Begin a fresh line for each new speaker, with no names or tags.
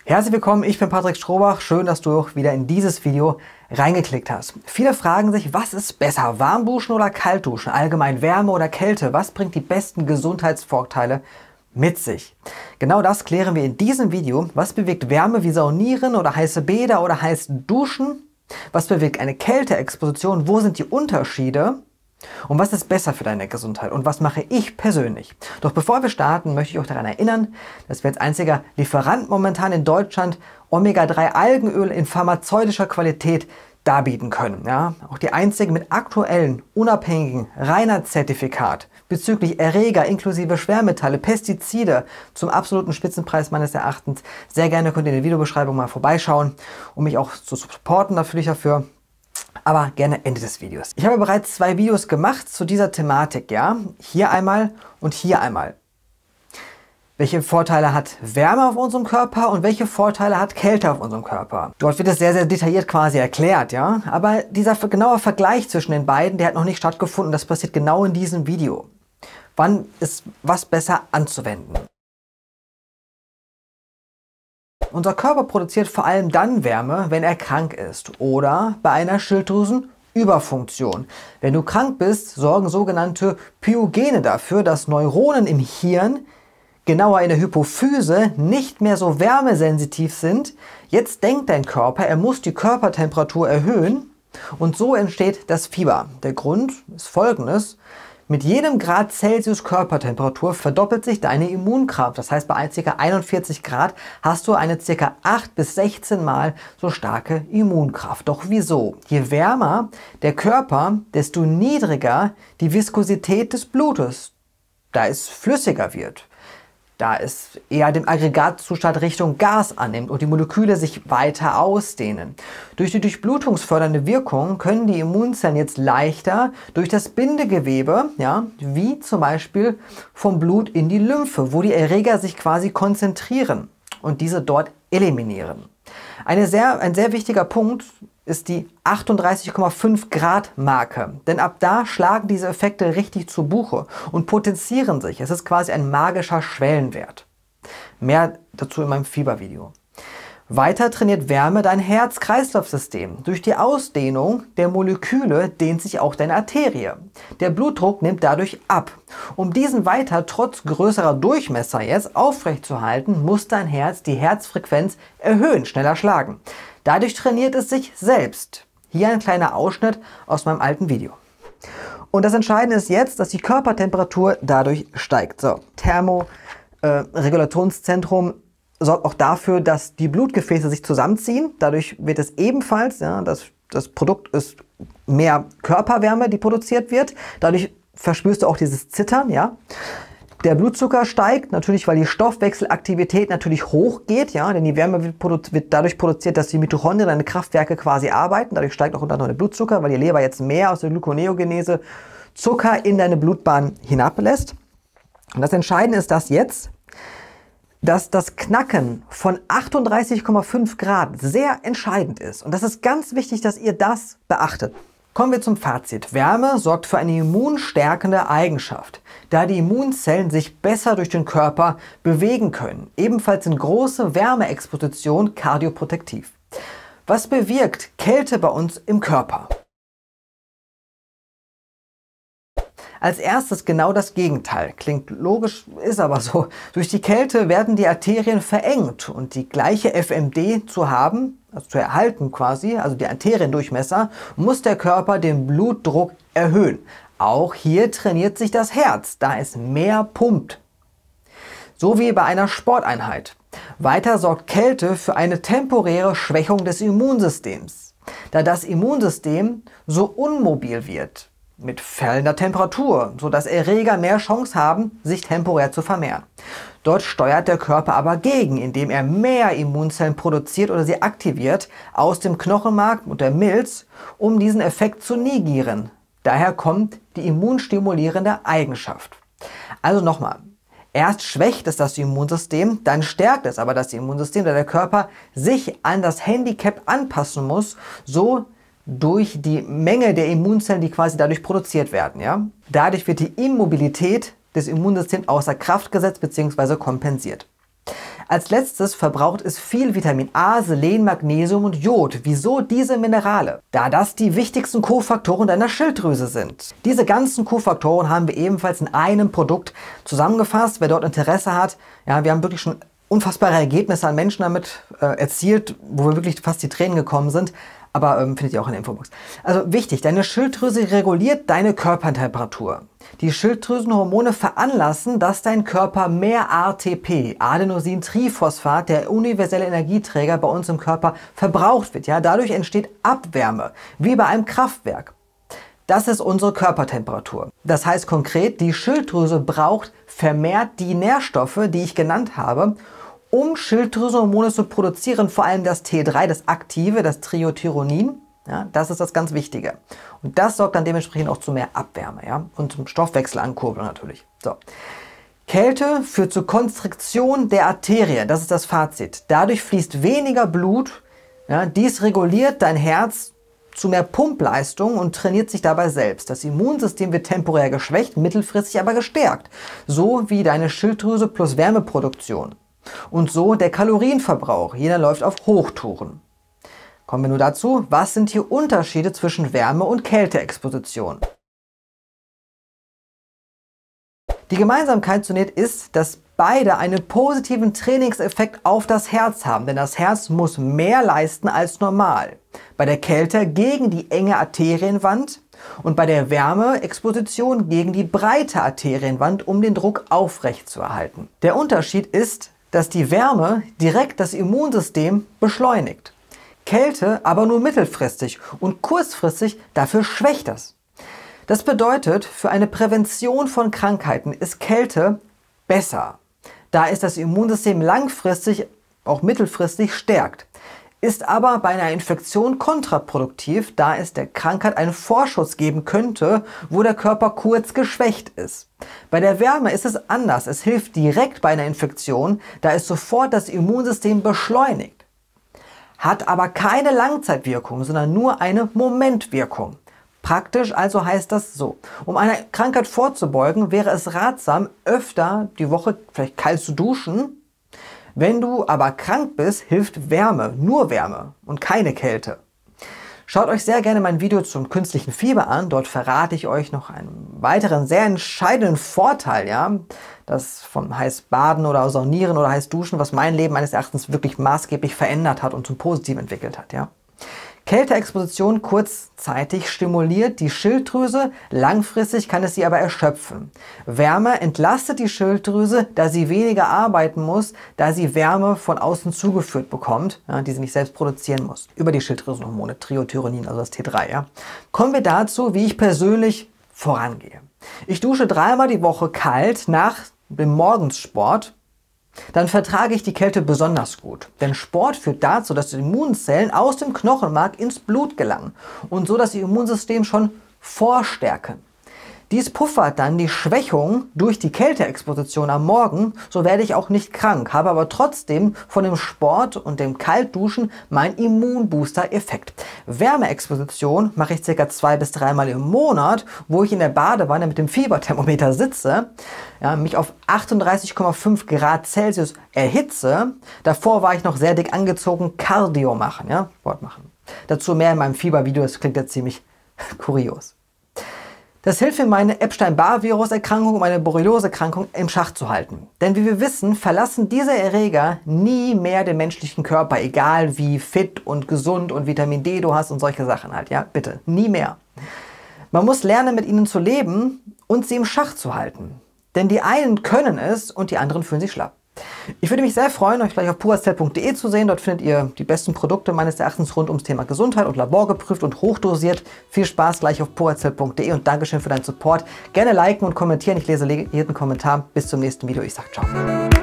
Herzlich willkommen, ich bin Patrick Strohbach. Schön, dass du auch wieder in dieses Video reingeklickt hast. Viele fragen sich, was ist besser, warm duschen oder kalt duschen? Allgemein Wärme oder Kälte? Was bringt die besten Gesundheitsvorteile mit sich? Genau das klären wir in diesem Video. Was bewirkt Wärme wie Saunieren oder heiße Bäder oder heiß Duschen? Was bewirkt eine Kälteexposition? Wo sind die Unterschiede? Und was ist besser für deine Gesundheit? Und was mache ich persönlich? Doch bevor wir starten, möchte ich euch daran erinnern, dass wir als einziger Lieferant momentan in Deutschland Omega-3-Algenöl in pharmazeutischer Qualität darbieten können. Ja? Auch die einzigen mit aktuellen, unabhängigen Reinheitszertifikat bezüglich Erreger inklusive Schwermetalle, Pestizide zum absoluten Spitzenpreis meines Erachtens. Sehr gerne könnt ihr in der Videobeschreibung mal vorbeischauen, um mich auch zu supporten natürlich dafür. Aber gerne Ende des Videos. Ich habe bereits 2 Videos gemacht zu dieser Thematik, ja. Hier einmal und hier einmal. Welche Vorteile hat Wärme auf unserem Körper und welche Vorteile hat Kälte auf unserem Körper? Dort wird es sehr, sehr detailliert quasi erklärt, ja. Aber dieser genaue Vergleich zwischen den beiden, der hat noch nicht stattgefunden. Das passiert genau in diesem Video. Wann ist was besser anzuwenden? Unser Körper produziert vor allem dann Wärme, wenn er krank ist oder bei einer Schilddrüsenüberfunktion. Wenn du krank bist, sorgen sogenannte Pyogene dafür, dass Neuronen im Hirn, genauer in der Hypophyse, nicht mehr so wärmesensitiv sind. Jetzt denkt dein Körper, er muss die Körpertemperatur erhöhen und so entsteht das Fieber. Der Grund ist folgendes: Mit jedem Grad Celsius Körpertemperatur verdoppelt sich deine Immunkraft. Das heißt, bei ca. 41 Grad hast du eine ca. 8 bis 16 Mal so starke Immunkraft. Doch wieso? Je wärmer der Körper, desto niedriger die Viskosität des Blutes, da es flüssiger wird. Da es eher dem Aggregatzustand Richtung Gas annimmt und die Moleküle sich weiter ausdehnen. Durch die durchblutungsfördernde Wirkung können die Immunzellen jetzt leichter durch das Bindegewebe, ja, wie zum Beispiel vom Blut in die Lymphe, wo die Erreger sich quasi konzentrieren und diese dort eliminieren. Ein sehr wichtiger Punkt ist die 38,5 Grad Marke. Denn ab da schlagen diese Effekte richtig zu Buche und potenzieren sich. Es ist quasi ein magischer Schwellenwert. Mehr dazu in meinem Fiebervideo. Weiter trainiert Wärme dein Herz-Kreislauf-System. Durch die Ausdehnung der Moleküle dehnt sich auch deine Arterie. Der Blutdruck nimmt dadurch ab. Um diesen weiter trotz größerer Durchmesser jetzt aufrechtzuerhalten, muss dein Herz die Herzfrequenz erhöhen, schneller schlagen. Dadurch trainiert es sich selbst. Hier ein kleiner Ausschnitt aus meinem alten Video. Und das Entscheidende ist jetzt, dass die Körpertemperatur dadurch steigt. So, Thermoregulationszentrum sorgt auch dafür, dass die Blutgefäße sich zusammenziehen. Dadurch wird es ebenfalls, ja, das Produkt ist mehr Körperwärme, die produziert wird. Dadurch verspürst du auch dieses Zittern, ja. Der Blutzucker steigt, natürlich, weil die Stoffwechselaktivität natürlich hochgeht, ja, denn die Wärme wird dadurch produziert, dass die Mitochondrien, deine Kraftwerke quasi arbeiten. Dadurch steigt auch unter anderem der Blutzucker, weil die Leber jetzt mehr aus der Gluconeogenese Zucker in deine Blutbahn hinablässt. Und das Entscheidende ist, dass das Knacken von 38,5 Grad sehr entscheidend ist. Und das ist ganz wichtig, dass ihr das beachtet. Kommen wir zum Fazit. Wärme sorgt für eine immunstärkende Eigenschaft, da die Immunzellen sich besser durch den Körper bewegen können. Ebenfalls sind große Wärmeexpositionen kardioprotektiv. Was bewirkt Kälte bei uns im Körper? Als erstes genau das Gegenteil. Klingt logisch, ist aber so. Durch die Kälte werden die Arterien verengt und die gleiche FMD zu haben, also zu erhalten quasi, also die Arteriendurchmesser, muss der Körper den Blutdruck erhöhen. Auch hier trainiert sich das Herz, da es mehr pumpt. So wie bei einer Sporteinheit. Weiter sorgt Kälte für eine temporäre Schwächung des Immunsystems, da das Immunsystem so unmobil wird mit fallender Temperatur, sodass Erreger mehr Chance haben, sich temporär zu vermehren. Dort steuert der Körper aber gegen, indem er mehr Immunzellen produziert oder sie aktiviert aus dem Knochenmark und der Milz, um diesen Effekt zu negieren. Daher kommt die immunstimulierende Eigenschaft. Also nochmal, erst schwächt es das Immunsystem, dann stärkt es aber das Immunsystem, da der Körper sich an das Handicap anpassen muss, so durch die Menge der Immunzellen, die quasi dadurch produziert werden. Ja? Dadurch wird die Immobilität des Immunsystems außer Kraft gesetzt bzw. kompensiert. Als letztes verbraucht es viel Vitamin A, Selen, Magnesium und Jod. Wieso diese Minerale? Da das die wichtigsten Kofaktoren deiner Schilddrüse sind. Diese ganzen Kofaktoren haben wir ebenfalls in einem Produkt zusammengefasst. Wer dort Interesse hat, ja, wir haben wirklich schon unfassbare Ergebnisse an Menschen damit erzielt, wo wir wirklich fast die Tränen gekommen sind. Aber findet ihr auch in der Infobox. Also wichtig, deine Schilddrüse reguliert deine Körpertemperatur. Die Schilddrüsenhormone veranlassen, dass dein Körper mehr ATP, Adenosintriphosphat, der universelle Energieträger bei uns im Körper, verbraucht wird. Ja? Dadurch entsteht Abwärme, wie bei einem Kraftwerk. Das ist unsere Körpertemperatur. Das heißt konkret, die Schilddrüse braucht vermehrt die Nährstoffe, die ich genannt habe, um Schilddrüsenhormone zu produzieren, vor allem das T3, das aktive, das Triiodthyronin. Ja, das ist das ganz Wichtige. Und das sorgt dann dementsprechend auch zu mehr Abwärme, ja, und zum Stoffwechselankurbeln natürlich. So. Kälte führt zur Konstriktion der Arterien, das ist das Fazit. Dadurch fließt weniger Blut. Ja, dies reguliert dein Herz zu mehr Pumpleistung und trainiert sich dabei selbst. Das Immunsystem wird temporär geschwächt, mittelfristig aber gestärkt. So wie deine Schilddrüse plus Wärmeproduktion. Und so der Kalorienverbrauch. Jeder läuft auf Hochtouren. Kommen wir nur dazu, was sind hier Unterschiede zwischen Wärme- und Kälteexposition? Die Gemeinsamkeit zunächst ist, dass beide einen positiven Trainingseffekt auf das Herz haben, denn das Herz muss mehr leisten als normal. Bei der Kälte gegen die enge Arterienwand und bei der Wärmeexposition gegen die breite Arterienwand, um den Druck aufrechtzuerhalten. Der Unterschied ist, dass die Wärme direkt das Immunsystem beschleunigt. Kälte aber nur mittelfristig und kurzfristig dafür schwächt es. Das bedeutet, für eine Prävention von Krankheiten ist Kälte besser, da es das Immunsystem langfristig, auch mittelfristig stärkt. Ist aber bei einer Infektion kontraproduktiv, da es der Krankheit einen Vorschuss geben könnte, wo der Körper kurz geschwächt ist. Bei der Wärme ist es anders. Es hilft direkt bei einer Infektion, da es sofort das Immunsystem beschleunigt. Hat aber keine Langzeitwirkung, sondern nur eine Momentwirkung. Praktisch also heißt das so: Um einer Krankheit vorzubeugen, wäre es ratsam, öfter die Woche vielleicht kalt zu duschen. Wenn du aber krank bist, hilft Wärme, nur Wärme und keine Kälte. Schaut euch sehr gerne mein Video zum künstlichen Fieber an. Dort verrate ich euch noch einen weiteren sehr entscheidenden Vorteil, ja, das vom Heißbaden oder Saunieren oder Heißduschen, was mein Leben meines Erachtens wirklich maßgeblich verändert hat und zum Positiven entwickelt hat, ja. Kälteexposition kurzzeitig stimuliert die Schilddrüse, langfristig kann es sie aber erschöpfen. Wärme entlastet die Schilddrüse, da sie weniger arbeiten muss, da sie Wärme von außen zugeführt bekommt, ja, die sie nicht selbst produzieren muss. Über die Schilddrüsenhormone, Triiodthyronin, also das T3. Ja. Kommen wir dazu, wie ich persönlich vorangehe. Ich dusche 3-mal die Woche kalt nach dem Morgenssport. Dann vertrage ich die Kälte besonders gut. Denn Sport führt dazu, dass die Immunzellen aus dem Knochenmark ins Blut gelangen und so das Immunsystem schon vorstärken. Dies puffert dann die Schwächung durch die Kälteexposition am Morgen, so werde ich auch nicht krank, habe aber trotzdem von dem Sport und dem Kaltduschen meinen Immunbooster-Effekt. Wärmeexposition mache ich ca. 2- bis 3-mal im Monat, wo ich in der Badewanne mit dem Fieberthermometer sitze, ja, mich auf 38,5 Grad Celsius erhitze. Davor war ich noch sehr dick angezogen, Cardio machen, ja, Sport machen. Dazu mehr in meinem Fiebervideo, das klingt ja ziemlich kurios. Das hilft mir, meine Epstein-Barr-Virus-Erkrankung und meine Borreliose-Erkrankung im Schach zu halten. Denn wie wir wissen, verlassen diese Erreger nie mehr den menschlichen Körper, egal wie fit und gesund und Vitamin D du hast und solche Sachen halt, ja, bitte, nie mehr. Man muss lernen, mit ihnen zu leben und sie im Schach zu halten. Denn die einen können es und die anderen fühlen sich schlapp. Ich würde mich sehr freuen, euch gleich auf purazell.de zu sehen. Dort findet ihr die besten Produkte meines Erachtens rund ums Thema Gesundheit und laborgeprüft und hochdosiert. Viel Spaß gleich auf purazell.de und Dankeschön für deinen Support. Gerne liken und kommentieren. Ich lese jeden Kommentar. Bis zum nächsten Video. Ich sage ciao.